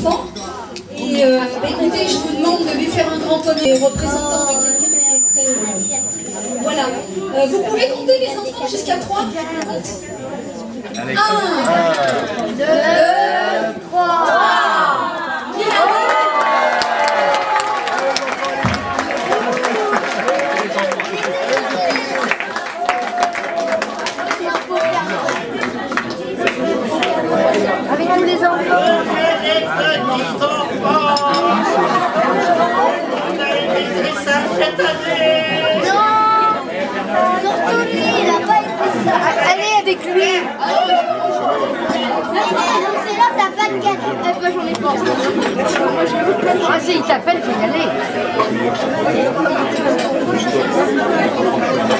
enfants. Et écoutez, je vous demande de lui faire un grand honneur, représentant de quelqu'un qui est très heureux. Voilà. Vous pouvez compter les enfants jusqu'à 3. 1, 2, 3. Avec tous les enfants. On a aimé ça cette année. Non, surtout lui, il n'a pas été ça. Allez avec lui. C'est là, t'as pas de carte. Moi, j'en ai pas. Moi, j'ai plein de... Ah, si, il t'appelle, faut y aller.